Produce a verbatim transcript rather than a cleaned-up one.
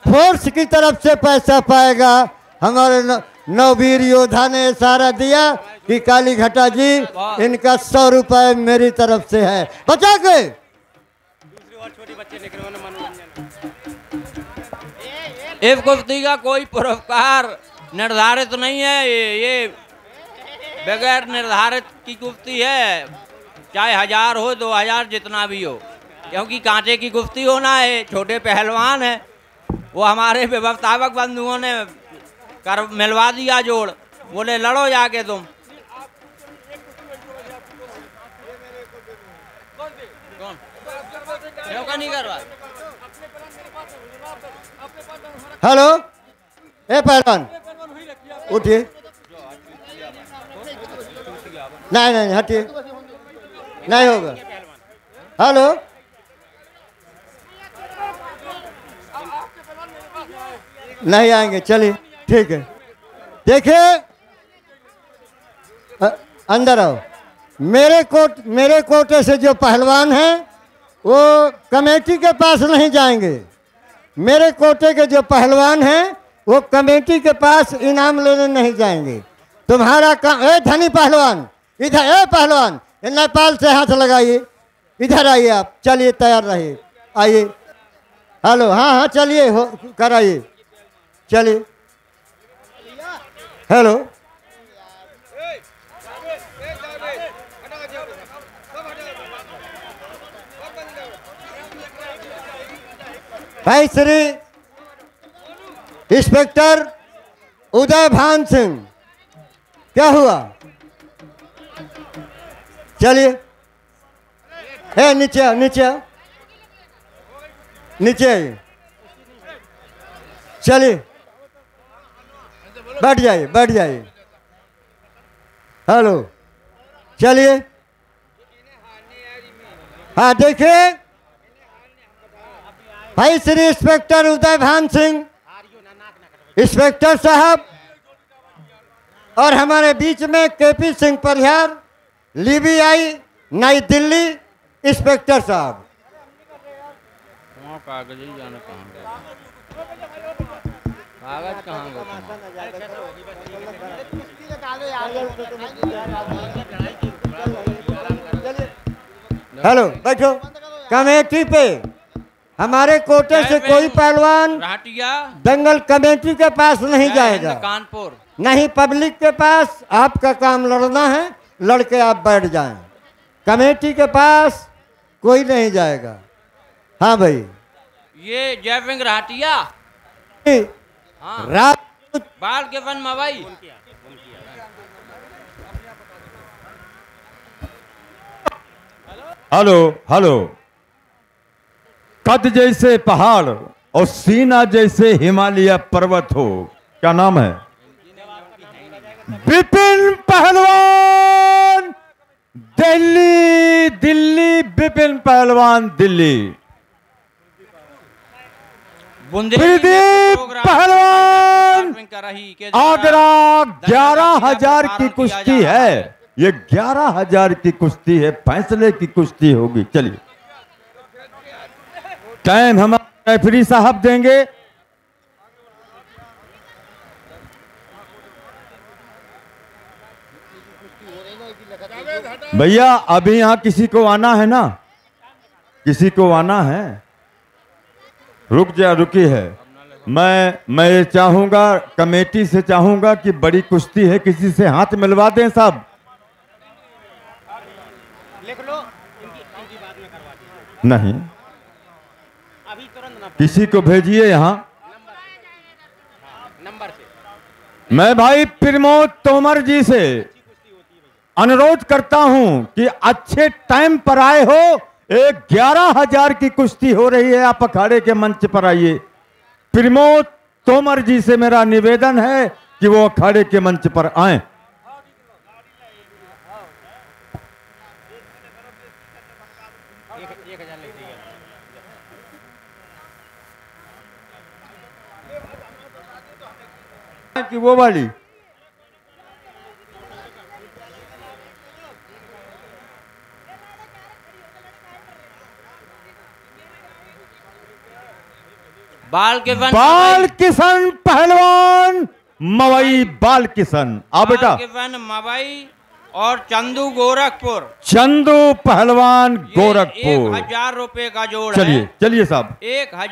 Force की तरफ से पैसा पाएगा। हमारे नववीर योद्धा ने इशारा दिया कि काली घटा जी इनका सौ रुपए मेरी तरफ से है, बचा के। इस कुश्ती का कोई पुरस्कार निर्धारित नहीं है, ये, ये बगैर निर्धारित की कुश्ती है, चाहे हजार हो दो हजार जितना भी हो, क्योंकि कांटे की कुश्ती होना है। छोटे पहलवान है, वो हमारे व्यवस्थापक बंधुओं ने कर मिलवा दिया जोड़, बोले लड़ो जाके तुम। कौन क्यों नहीं कर रहा? हेलो, ए पहलवान उठिए। नहीं नहीं हटिए, नहीं होगा। हेलो, नहीं आएंगे, चलिए ठीक है। देखिए अंदर आओ। मेरे कोट मेरे कोटे से जो पहलवान हैं वो कमेटी के पास नहीं जाएंगे। मेरे कोटे के जो पहलवान हैं वो कमेटी के पास इनाम लेने नहीं जाएंगे। तुम्हारा काम, ए धनी पहलवान इधर, ए पहलवान नेपाल से हाथ लगाइए, इधर आइए आप, चलिए तैयार रहिए, आइए। हेलो, हाँ हाँ चलिए, हो कराइए, चलिए। हेलो, भाई श्री इंस्पेक्टर उदय भान सिंह, क्या हुआ? चलिए, ए नीचे आओ, नीचे आओ, नीचे आइए, चलिए बैठ जाइए, बैठ जाइए। हेलो, चलिए। हाँ देखिए, भाई श्री इंस्पेक्टर उदय भान सिंह, इंस्पेक्टर साहब, और हमारे बीच में केपी सिंह परिहार, लीबीआई नई दिल्ली, इंस्पेक्टर साहब। कागज ही जाने कहाँ गए, कागज कहाँ गए? हेलो, बैठो। कमेटी पे हमारे कोटे से कोई पहलवान दंगल कमेटी के पास नहीं जाएगा, कानपुर नहीं पब्लिक के पास। आपका काम लड़ना है, लड़के आप बैठ जाएं। कमेटी के पास कोई नहीं जाएगा। हाँ भाई, ये जय सिंह राटिया, हाँ। रात बाल के वन में भाई। हेलो हेलो, कद जैसे पहाड़ और सीना जैसे हिमालय पर्वत हो, क्या नाम है? विपिन पहलवान दिल्ली, दिल्ली विपिन पहलवान दिल्ली। प्रदीप पहलवान आगरा, ग्यारह हजार की कुश्ती है, ये ग्यारह हजार की कुश्ती है, फैसले की कुश्ती होगी। चलिए, टाइम हमारे रेफरी साहब देंगे। भैया अभी यहाँ किसी को आना है ना, किसी को आना है, रुक जा, रुकी है। मैं मैं चाहूंगा, कमेटी से चाहूंगा कि बड़ी कुश्ती है, किसी से हाथ मिलवा दें साहब। लिख लो, इनकी बाद में करवा दीजिए। नहीं, अभी तुरंत किसी को भेजिए यहाँ नंबर से। मैं भाई प्रमोद तोमर जी से अनुरोध करता हूं कि अच्छे टाइम पर आए हो। एक ग्यारह हजार की कुश्ती हो रही है, आप अखाड़े के मंच पर आइए। प्रमोद तोमर जी से मेरा निवेदन है कि वो अखाड़े के मंच पर आए। कि वो वाली बाल किशन बाल किशन पहलवान मवई बाल किशन। आ बेटा। बाल किशन मवई और चंदू गोरखपुर। चंदू पहलवान ये गोरखपुर। एक हजार रुपए का जोड़ चलिए है। चलिए साहब। एक हजार